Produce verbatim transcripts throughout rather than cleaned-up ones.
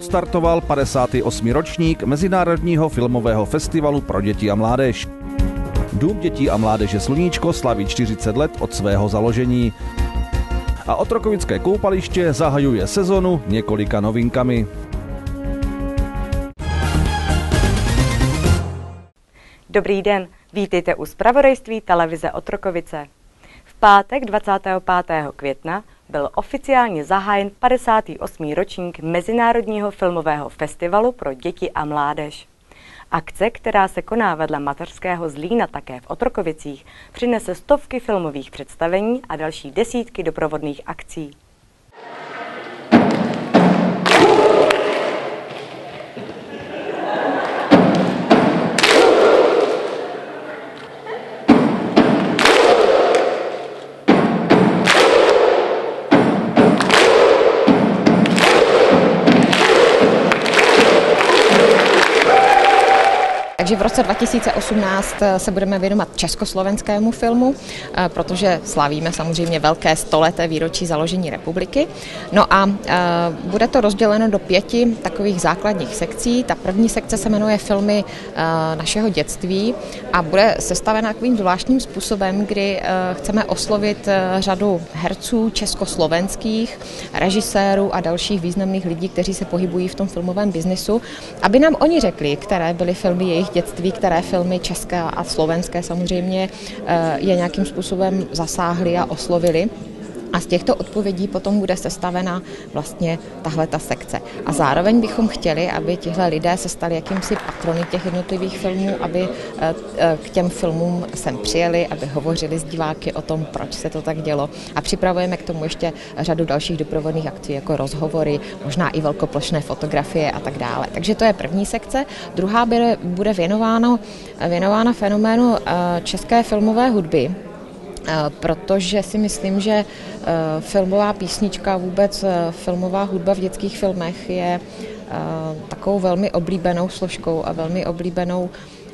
odstartoval padesátý osmý ročník Mezinárodního filmového festivalu pro děti a mládež. Dům dětí a mládeže Sluníčko slaví čtyřicet let od svého založení. A Otrokovické koupaliště zahajuje sezonu několika novinkami. Dobrý den, vítejte u zpravodajství televize Otrokovice. V pátek dvacátého pátého května byl oficiálně zahájen padesátý osmý ročník Mezinárodního filmového festivalu pro děti a mládež. Akce, která se koná vedle mateřského Zlína také v Otrokovicích, přinese stovky filmových představení a další desítky doprovodných akcí. Takže v roce dva tisíce osmnáct se budeme věnovat československému filmu, protože slavíme samozřejmě velké stoleté výročí založení republiky. No a bude to rozděleno do pěti takových základních sekcí. Ta první sekce se jmenuje Filmy našeho dětství a bude sestavena takovým zvláštním způsobem, kdy chceme oslovit řadu herců československých, režisérů a dalších významných lidí, kteří se pohybují v tom filmovém biznisu, aby nám oni řekli, které byly filmy jejich dětství, které filmy české a slovenské samozřejmě je nějakým způsobem zasáhly a oslovili. A z těchto odpovědí potom bude sestavena vlastně tahleta sekce. A zároveň bychom chtěli, aby tihle lidé se stali jakýmsi patrony těch jednotlivých filmů, aby k těm filmům sem přijeli, aby hovořili s diváky o tom, proč se to tak dělo. A připravujeme k tomu ještě řadu dalších doprovodných akcí, jako rozhovory, možná i velkoplošné fotografie a tak dále. Takže to je první sekce. Druhá bude věnována, věnována fenoménu české filmové hudby, protože si myslím, že filmová písnička, vůbec filmová hudba v dětských filmech je takovou velmi oblíbenou složkou a velmi oblíbenou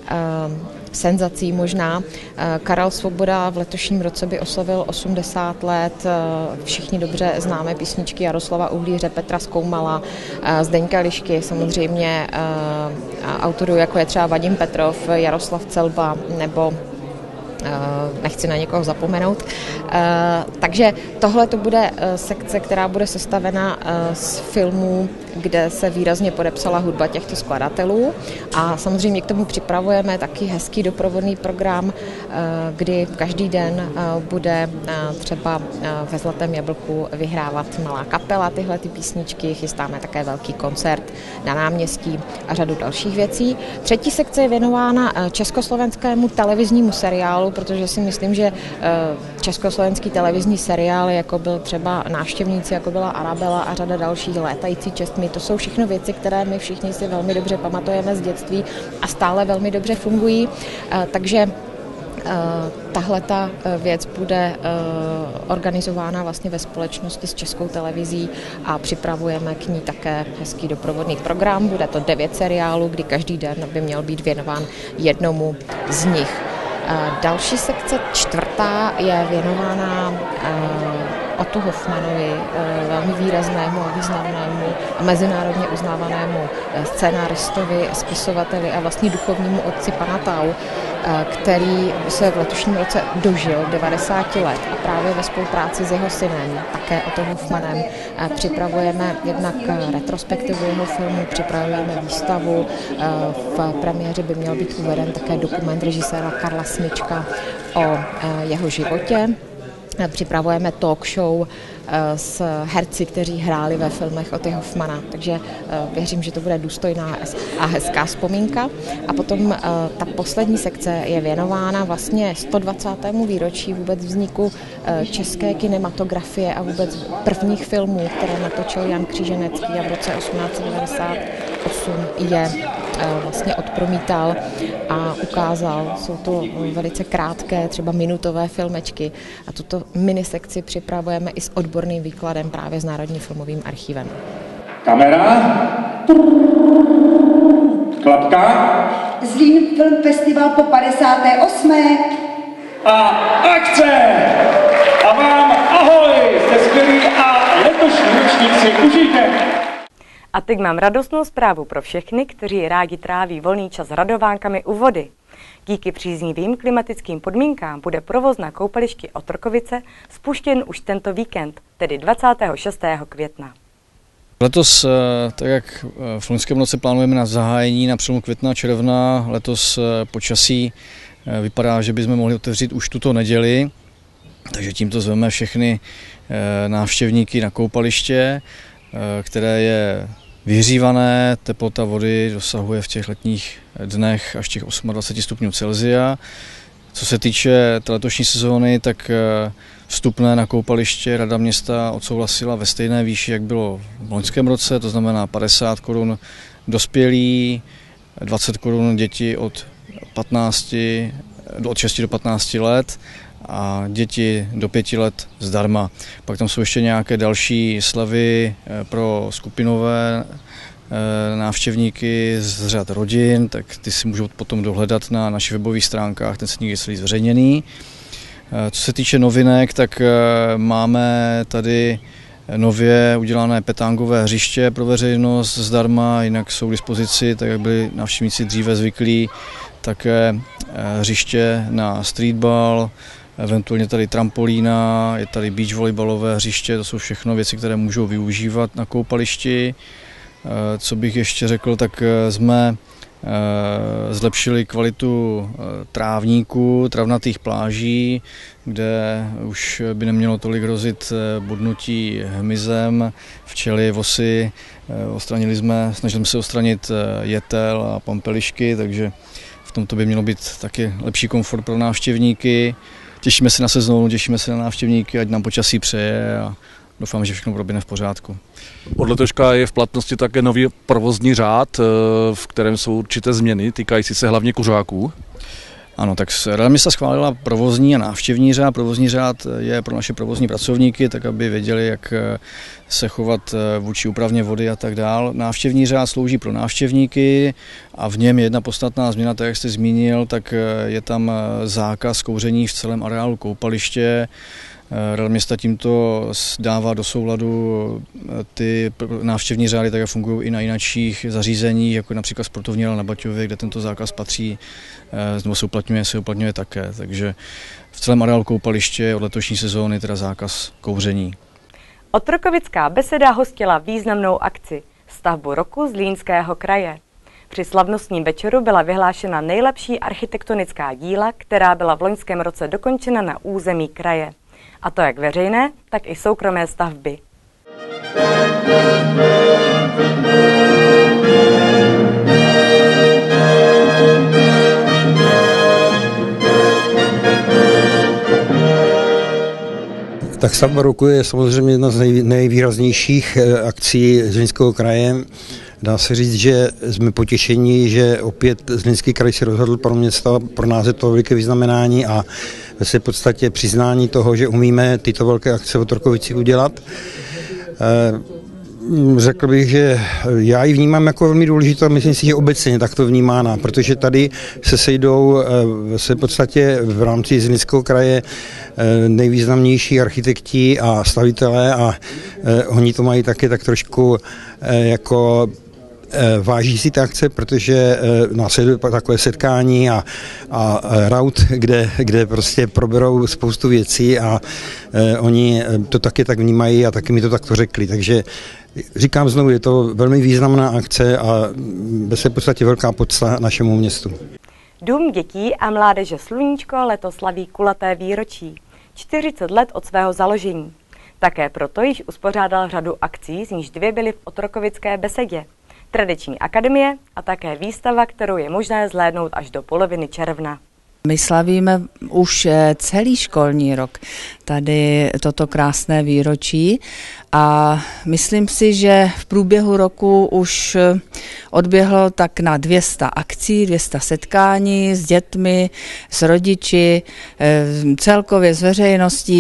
senzací možná. Karel Svoboda v letošním roce by oslavil osmdesát let. Všichni dobře známe písničky Jaroslava Uhlíře, Petra Skoumala, Zdeňka Lišky, samozřejmě autorů, jako je třeba Vadim Petrov, Jaroslav Celba nebo nechci na někoho zapomenout. Takže tohle to bude sekce, která bude sestavena z filmů, kde se výrazně podepsala hudba těchto skladatelů a samozřejmě k tomu připravujeme taky hezký doprovodný program, kdy každý den bude třeba ve Zlatém jablku vyhrávat malá kapela tyhle ty písničky, chystáme také velký koncert na náměstí a řadu dalších věcí. Třetí sekce je věnována československému televiznímu seriálu, protože si myslím, že československý televizní seriál, jako byl třeba Návštěvníci, jako byla Arabela a řada dalších, Létající čestmi, to jsou všechno věci, které my všichni si velmi dobře pamatujeme z dětství a stále velmi dobře fungují. Takže tahle ta věc bude organizována vlastně ve společnosti s Českou televizí a připravujeme k ní také hezký doprovodný program. Bude to devět seriálů, kdy každý den by měl být věnován jednomu z nich. Další sekce, čtvrtá, je věnována Ottu Hoffmannovi, velmi výraznému a významnému a mezinárodně uznávanému scénáristovi, spisovateli a vlastně duchovnímu otci Panatau, který se v letošním roce dožil devadesáti let a právě ve spolupráci s jeho synem, také Otto Hoffmannem, připravujeme jednak retrospektivu jeho filmu, připravujeme výstavu. V premiéře by měl být uveden také dokument režiséra Karla Smyčka o jeho životě. Připravujeme talk show s herci, kteří hráli ve filmech Otty Hoffmanna, takže věřím, že to bude důstojná a hezká vzpomínka. A potom ta poslední sekce je věnována vlastně sto dvacátému výročí vůbec vzniku české kinematografie a vůbec prvních filmů, které natočil Jan Křiženecký a v roce osmnáct set devadesát osm je vlastně odpromítal a ukázal. Jsou to velice krátké, třeba minutové filmečky a tuto minisekci připravujeme i s odborným výkladem právě s Národním filmovým archivem. Kamera. Klapka. Zlín Film Festival po padesáté osmé A akce! A vám ahoj! Jste skvělí a letošní ročník si užijte! A teď mám radostnou zprávu pro všechny, kteří rádi tráví volný čas radovánkami u vody. Díky příznivým klimatickým podmínkám bude provoz na koupališti Otrokovice spuštěn už tento víkend, tedy dvacátého šestého května. Letos, tak jak v loňském roce plánujeme na zahájení na přelomu května a června, letos počasí vypadá, že bychom mohli otevřít už tuto neděli, takže tímto zveme všechny návštěvníky na koupaliště, které je vyhřívané, teplota vody dosahuje v těch letních dnech až těch dvacet osm stupňů Celsia. Co se týče té letošní sezóny, tak vstupné na koupaliště Rada města odsouhlasila ve stejné výši, jak bylo v loňském roce, to znamená padesát korun dospělí, dvacet korun děti od patnácti, od šesti do patnácti let a děti do pěti let zdarma. Pak tam jsou ještě nějaké další slevy pro skupinové návštěvníky z řad rodin, tak ty si můžou potom dohledat na našich webových stránkách, ten sníh je celý zveřejněný. Co se týče novinek, tak máme tady nově udělané petángové hřiště pro veřejnost zdarma, jinak jsou k dispozici, tak jak byli návštěvníci dříve zvyklí, také hřiště na streetball, eventuálně tady trampolína, je tady beach volejbalové hřiště, to jsou všechno věci, které můžou využívat na koupališti. Co bych ještě řekl, tak jsme zlepšili kvalitu trávníků, travnatých pláží, kde už by nemělo tolik hrozit bodnutí hmyzem, včely, vosy. Odstranili jsme, snažili jsme se odstranit jetel a pampelišky, takže v tomto by mělo být taky lepší komfort pro návštěvníky. Těšíme se na sezónu, těšíme se na návštěvníky, ať nám počasí přeje a doufám, že všechno proběhne v pořádku. Od letoška je v platnosti také nový provozní řád, v kterém jsou určité změny, týkající se hlavně kuřáků. Ano, tak Rada města schválila provozní a návštěvní řád. Provozní řád je pro naše provozní pracovníky, tak aby věděli, jak se chovat vůči úpravně vody a tak dál. Návštěvní řád slouží pro návštěvníky a v něm je jedna podstatná změna, tak jak jste zmínil, tak je tam zákaz kouření v celém areálu koupaliště. Rada města tímto dává do souladu ty návštěvní řády, tak jak fungují i na jiných zařízeních, jako například sportovní hala na Baťově, kde tento zákaz patří, nebo se uplatňuje, se uplatňuje také. Takže v celém areálu koupaliště od letošní sezóny teda zákaz kouření. Otrokovická beseda hostila významnou akci stavbu roku Zlínského kraje. Při slavnostním večeru byla vyhlášena nejlepší architektonická díla, která byla v loňském roce dokončena na území kraje. A to jak veřejné, tak i soukromé stavby. Tak stavba roku je samozřejmě jedna z nej, nejvýraznějších akcí Zlínského kraje. Dá se říct, že jsme potěšení, že opět Zlínský kraj se rozhodl pro město, pro nás je to veliké vyznamenání a v podstatě přiznání toho, že umíme tyto velké akce v Otrokovicích udělat. Řekl bych, že já ji vnímám jako velmi důležitou a myslím si, že obecně takto vnímána, protože tady se sejdou v podstatě v rámci Zlínského kraje nejvýznamnější architekti a stavitelé a oni to mají také tak trošku jako váží si ty akce, protože následuje takové setkání a, a raut, kde, kde prostě proberou spoustu věcí a oni to taky tak vnímají a taky mi to takto řekli. Takže říkám znovu, je to velmi významná akce a bez v podstatě velká podsta našemu městu. Dům dětí a mládeže Sluníčko letos slaví kulaté výročí. čtyřicet let od svého založení. Také proto již uspořádal řadu akcí, z níž dvě byly v Otrokovické besedě. Tradiční akademie a také výstava, kterou je možné zhlédnout až do poloviny června. My slavíme už celý školní rok tady toto krásné výročí a myslím si, že v průběhu roku už odběhlo tak na dvě stě akcí, dvě stě setkání s dětmi, s rodiči, celkově s veřejností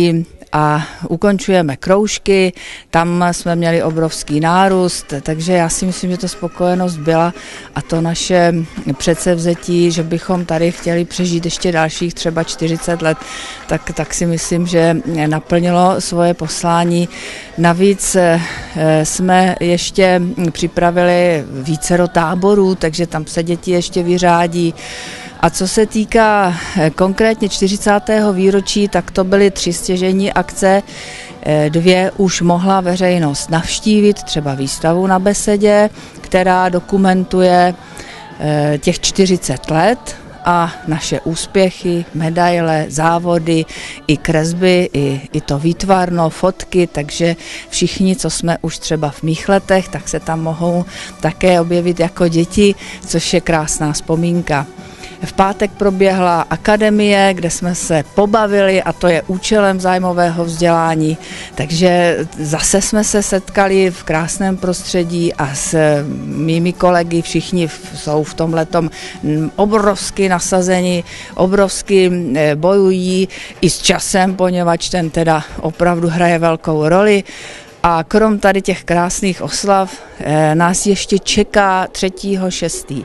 a ukončujeme kroužky, tam jsme měli obrovský nárůst, takže já si myslím, že to spokojenost byla a to naše předsevzetí, že bychom tady chtěli přežít ještě dalších třeba čtyřicet let, tak, tak si myslím, že naplnilo svoje poslání. Navíc jsme ještě připravili vícero táborů, takže tam se děti ještě vyřádí. A co se týká konkrétně čtyřicátého výročí, tak to byly tři stěžejní akce. Dvě už mohla veřejnost navštívit, třeba výstavu na Besedě, která dokumentuje těch čtyřicet let a naše úspěchy, medaile, závody, i kresby, i, i to výtvarno, fotky, takže všichni, co jsme už třeba v mých letech, tak se tam mohou také objevit jako děti, což je krásná vzpomínka. V pátek proběhla akademie, kde jsme se pobavili a to je účelem zájmového vzdělání, takže zase jsme se setkali v krásném prostředí a s mými kolegy všichni jsou v tomhletom obrovsky nasazeni, obrovsky bojují i s časem, poněvadž ten teda opravdu hraje velkou roli. A krom tady těch krásných oslav nás ještě čeká třetího šestého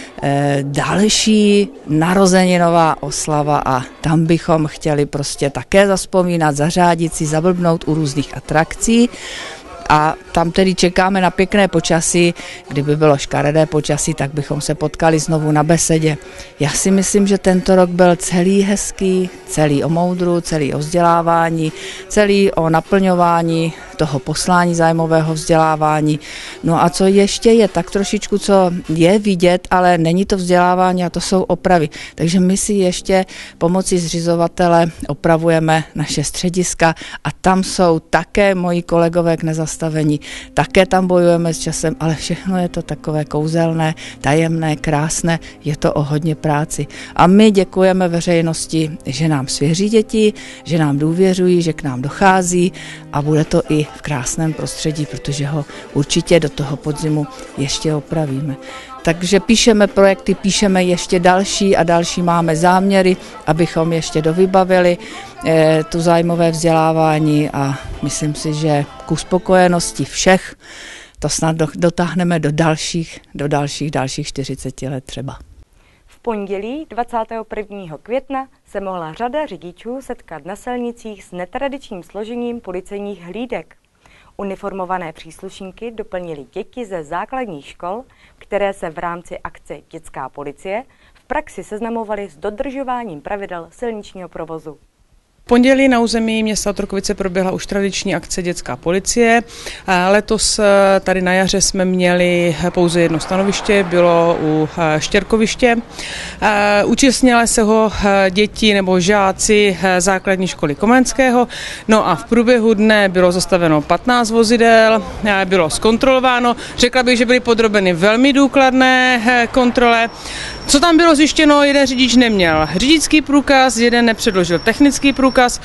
další narozeninová oslava a tam bychom chtěli prostě také zazpomínat, zařádit si, zablbnout u různých atrakcí. A tam tedy čekáme na pěkné počasí. Kdyby bylo škaredé počasí, tak bychom se potkali znovu na Besedě. Já si myslím, že tento rok byl celý hezký, celý o moudru, celý o vzdělávání, celý o naplňování toho poslání zájmového vzdělávání. No a co ještě je tak trošičku, co je vidět, ale není to vzdělávání a to jsou opravy. Takže my si ještě pomocí zřizovatele opravujeme naše střediska a tam jsou také moji kolegové k nezastavení. Také tam bojujeme s časem, ale všechno je to takové kouzelné, tajemné, krásné, je to o hodně práci. A my děkujeme veřejnosti, že nám svěří děti, že nám důvěřují, že k nám dochází a bude to i v krásném prostředí, protože ho určitě do toho podzimu ještě opravíme. Takže píšeme projekty, píšeme ještě další a další máme záměry, abychom ještě dovybavili eh, tu zájmové vzdělávání a myslím si, že k uspokojenosti všech to snad do, dotáhneme do dalších, do dalších, dalších čtyřiceti let třeba. V pondělí dvacátého prvního května se mohla řada řidičů setkat na silnicích s netradičním složením policejních hlídek. Uniformované příslušníky doplnili děti ze základních škol, které se v rámci akce Dětská policie v praxi seznamovaly s dodržováním pravidel silničního provozu. V pondělí na území města Otrokovice proběhla už tradiční akce Dětská policie. Letos tady na jaře jsme měli pouze jedno stanoviště, bylo u Štěrkoviště. Účastnili se ho děti nebo žáci základní školy Komenského. No a v průběhu dne bylo zastaveno patnáct vozidel, bylo zkontrolováno. Řekla bych, že byly podrobeny velmi důkladné kontrole. Co tam bylo zjištěno, jeden řidič neměl řidičský průkaz, jeden nepředložil technický průkaz,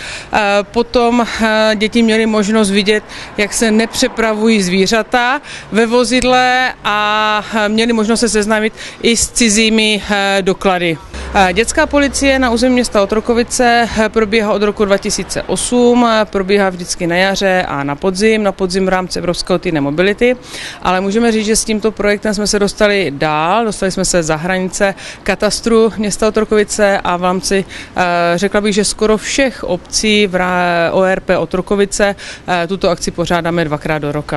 potom děti měly možnost vidět, jak se nepřepravují zvířata ve vozidle a měli možnost se seznámit i s cizími doklady. Dětská policie na území města Otrokovice probíhá od roku dva tisíce osm, probíhá vždycky na jaře a na podzim, na podzim v rámci Evropského týdne mobility, ale můžeme říct, že s tímto projektem jsme se dostali dál, dostali jsme se za hranice katastru města Otrokovice a v rámci, řekla bych, že skoro všech obcí v O R P Otrokovice tuto akci pořádáme dvakrát do roka.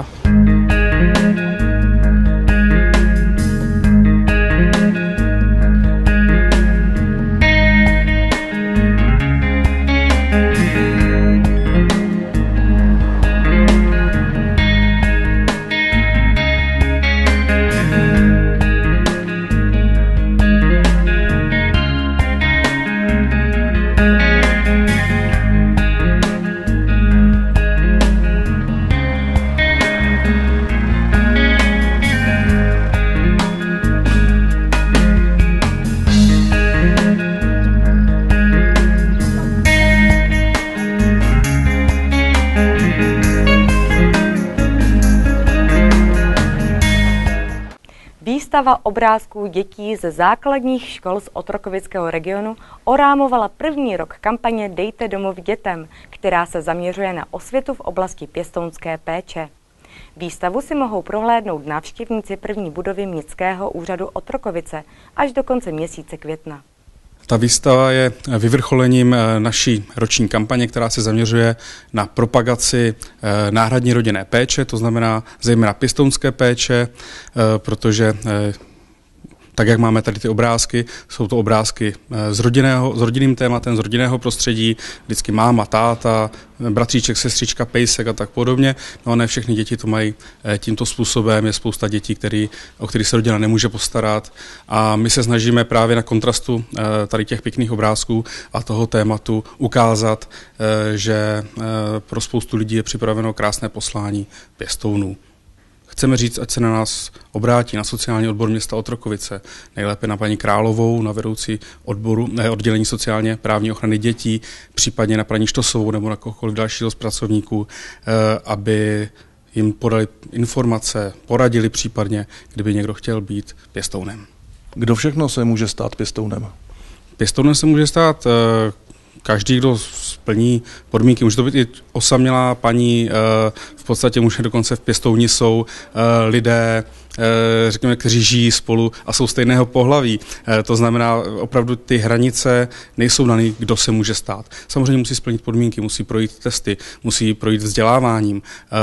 Výstava obrázků dětí ze základních škol z otrokovického regionu orámovala první rok kampaně Dejte domov dětem, která se zaměřuje na osvětu v oblasti pěstounské péče. Výstavu si mohou prohlédnout návštěvníci první budovy Městského úřadu Otrokovice až do konce měsíce května. Ta výstava je vyvrcholením naší roční kampaně, která se zaměřuje na propagaci náhradní rodinné péče, to znamená zejména pěstounské péče, protože tak, jak máme tady ty obrázky, jsou to obrázky s, rodinného, s rodinným tématem, z rodinného prostředí, vždycky máma, táta, bratříček, sestřička, pejsek a tak podobně. No a ne všechny děti to mají tímto způsobem, je spousta dětí, který, o kterých se rodina nemůže postarat a my se snažíme právě na kontrastu tady těch pěkných obrázků a toho tématu ukázat, že pro spoustu lidí je připraveno krásné poslání pěstounů. Chceme říct, ať se na nás obrátí na sociální odbor města Otrokovice, nejlépe na paní Královou, na vedoucí odboru, ne, oddělení sociálně právní ochrany dětí, případně na paní Štosovou nebo na kohokoliv dalšího z pracovníků, aby jim podali informace, poradili případně, kdyby někdo chtěl být pěstounem. Kdo všechno se může stát pěstounem? Pěstounem se může stát každý, kdo splní podmínky. Může to být i osamělá paní, v podstatě může dokonce v pěstouni jsou lidé, řekněme, kteří žijí spolu a jsou stejného pohlaví. To znamená, opravdu ty hranice nejsou dané, kdo se může stát. Samozřejmě musí splnit podmínky, musí projít testy, musí projít vzděláváním.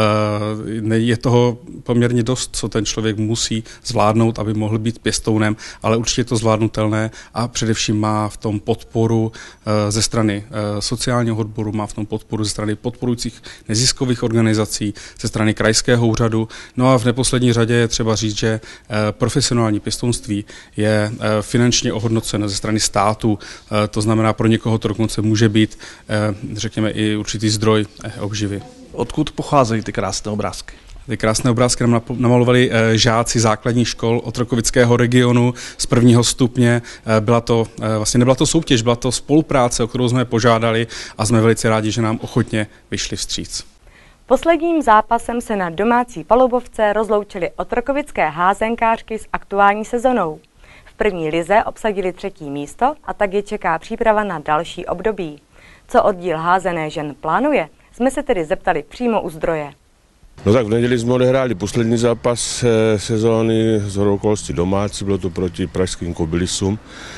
Je toho poměrně dost, co ten člověk musí zvládnout, aby mohl být pěstounem, ale určitě je to zvládnutelné a především má v tom podporu ze strany sociálního odboru, má v tom podporu ze strany podporujících neziskových organizací, ze strany krajského úřadu. No a v neposlední řadě je třeba říct, že profesionální pěstounství je finančně ohodnoceno ze strany státu, to znamená, pro někoho to dokonce může být, řekněme, i určitý zdroj obživy. Odkud pocházejí ty krásné obrázky? Ty krásné obrázky nám namalovali žáci základních škol Otrokovického regionu z prvního stupně. Byla to, vlastně nebyla to soutěž, byla to spolupráce, o kterou jsme požádali a jsme velice rádi, že nám ochotně vyšli vstříc. Posledním zápasem se na domácí palubovce rozloučily otrokovické házenkářky s aktuální sezonou. V první lize obsadili třetí místo a tak je čeká příprava na další období. Co oddíl házené žen plánuje, jsme se tedy zeptali přímo u zdroje. No tak v neděli jsme odehráli poslední zápas sezóny z okolností domácí, bylo to proti pražským Kobylisům.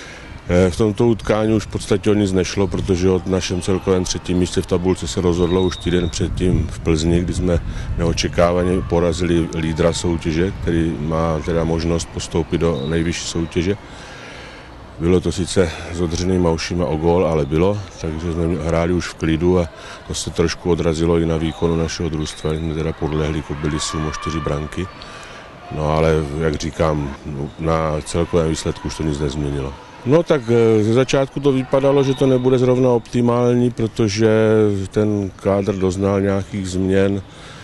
V tomto utkání už v podstatě o nic nešlo, protože od našem celkovém třetím místě v tabulce se rozhodlo už týden předtím v Plzni, kdy jsme neočekávaně porazili lídra soutěže, který má teda možnost postoupit do nejvyšší soutěže. Bylo to sice s odřenýma ušima o gól, ale bylo, takže jsme hráli už v klidu a to se trošku odrazilo i na výkonu našeho družstva. Jsme teda podlehli Kobylisům o čtyři branky. No ale, jak říkám, na celkovém výsledku už to nic nezměnilo. No tak ze začátku to vypadalo, že to nebude zrovna optimální, protože ten kádr doznal nějakých změn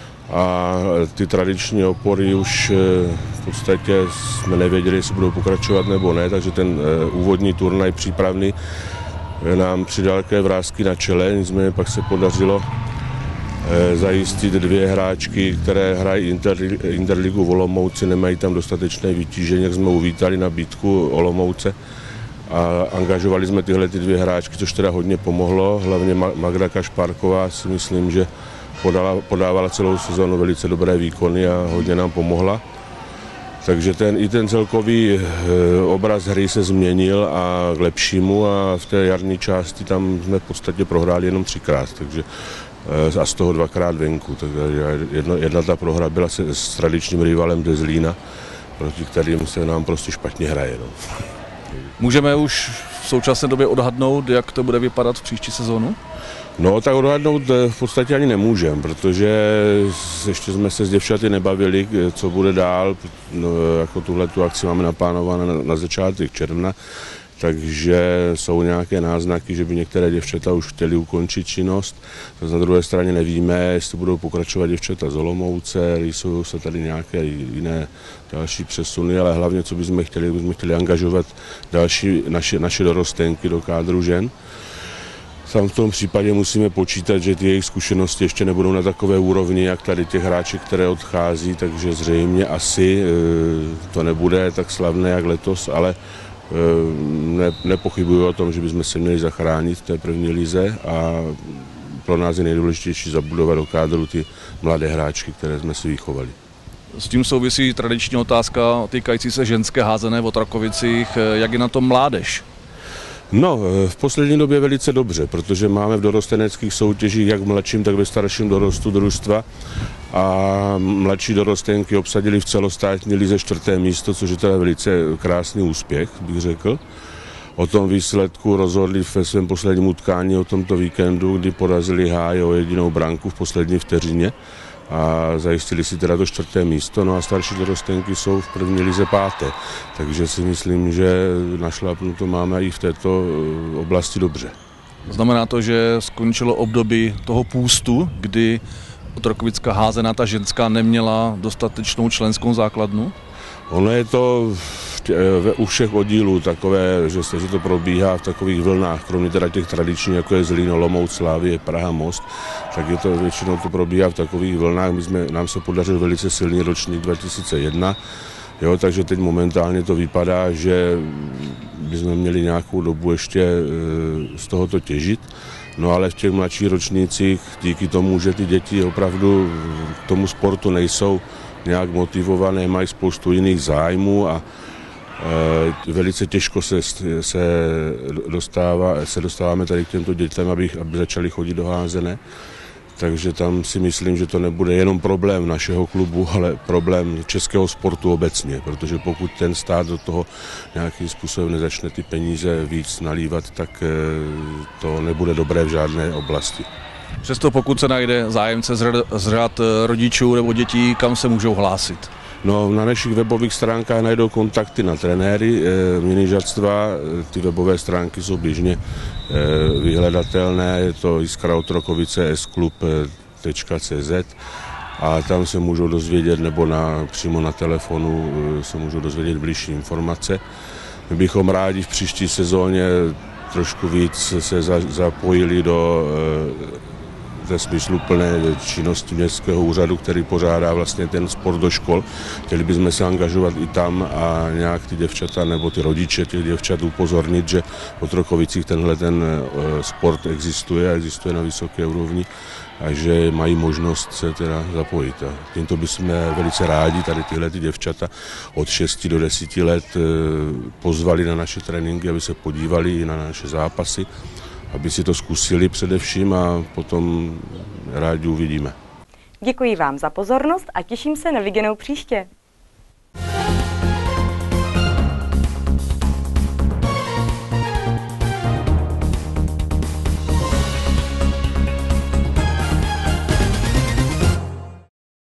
a ty tradiční opory už v podstatě jsme nevěděli, jestli budou pokračovat nebo ne, takže ten úvodní turnaj přípravný nám přidal takové vrásky na čele, nicméně pak se podařilo zajistit dvě hráčky, které hrají Inter, Interligu v Olomouci, nemají tam dostatečné vytížení, jak jsme uvítali nabídku Olomouce. A angažovali jsme tyhle ty dvě hráčky, což teda hodně pomohlo. Hlavně Magda Kašpárková si myslím, že podala, podávala celou sezonu velice dobré výkony a hodně nám pomohla. Takže ten, i ten celkový obraz hry se změnil a k lepšímu a v té jarní části tam jsme v podstatě prohráli jenom třikrát, takže a z toho dvakrát venku. Takže jedna, jedna ta prohra byla se, s tradičním rivalem de Zlína, proti kterým se nám prostě špatně hraje. No. Můžeme už v současné době odhadnout, jak to bude vypadat v příští sezónu? No tak odhadnout v podstatě ani nemůžeme, protože ještě jsme se s děvčaty nebavili, co bude dál, no, jako tuhle tu akci máme naplánovanou na, na začátek června, takže jsou nějaké náznaky, že by některé děvčata už chtěli ukončit činnost. Na druhé straně nevíme, jestli budou pokračovat děvčata z Olomouce, rýsují se tady nějaké jiné další přesuny, ale hlavně, co bychom chtěli, bychom chtěli angažovat další naše, naše dorostenky do kádru žen. Tam v tom případě musíme počítat, že ty jejich zkušenosti ještě nebudou na takové úrovni, jak tady těch hráček, které odchází, takže zřejmě asi to nebude tak slavné jak letos, ale ne, nepochybuji o tom, že bychom se měli zachránit v té první lize a pro nás je nejdůležitější zabudovat do kádru ty mladé hráčky, které jsme si vychovali. S tím souvisí tradiční otázka týkající se ženské házené v Otrakovicích. Jak je na tom mládež? No, v poslední době velice dobře, protože máme v dorosteneckých soutěžích jak v mladším, tak ve starším dorostu družstva a mladší dorostenky obsadili v celostátní lize čtvrté místo, což je teda velice krásný úspěch, bych řekl. O tom výsledku rozhodli ve svém posledním utkání o tomto víkendu, kdy porazili Háje o jedinou branku v poslední vteřině a zajistili si teda to čtvrté místo, no a starší dorostenky jsou v první lize páté, takže si myslím, že našlapnuto máme i v této oblasti dobře. Znamená to, že skončilo období toho půstu, kdy otrokovická házená, ta ženská, neměla dostatečnou členskou základnu? Ono je to u všech oddílů takové, že se že to probíhá v takových vlnách, kromě teda těch tradičních, jako je Zlín, Olomouc, Slavie, Praha, Most, tak je to většinou to probíhá v takových vlnách. My jsme, nám se podařil velice silný ročník dva tisíce jedna, jo, takže teď momentálně to vypadá, že bychom měli nějakou dobu ještě z tohoto těžit. No ale v těch mladších ročnících, díky tomu, že ty děti opravdu k tomu sportu nejsou nějak motivované, mají spoustu jiných zájmů a e, velice těžko se, se, dostává, se dostáváme tady k těmto dětem, aby, aby začali chodit do házené. Takže tam si myslím, že to nebude jenom problém našeho klubu, ale problém českého sportu obecně, protože pokud ten stát do toho nějakým způsobem nezačne ty peníze víc nalívat, tak e, to nebude dobré v žádné oblasti. Přesto pokud se najde zájemce z řad rodičů nebo dětí, kam se můžou hlásit? No, na našich webových stránkách najdou kontakty na trenéry e, minižatstva. Ty webové stránky jsou běžně e, vyhledatelné, je to Jiskra Otrokovice s klub tečka cé zet a tam se můžou dozvědět, nebo na, přímo na telefonu e, se můžou dozvědět bližší informace. My bychom rádi v příští sezóně trošku víc se za, zapojili do e, ve smyslu plné činnosti městského úřadu, který pořádá vlastně ten sport do škol. Chtěli bychom se angažovat i tam a nějak ty děvčata nebo ty rodiče těch děvčat upozornit, že v Otrokovicích tenhle ten sport existuje a existuje na vysoké úrovni a že mají možnost se teda zapojit. A tímto bychom velice rádi tady tyhle ty děvčata od šesti do deseti let pozvali na naše tréninky, aby se podívali i na naše zápasy, aby si to zkusili především a potom rádi uvidíme. Děkuji vám za pozornost a těším se na viděnou příště.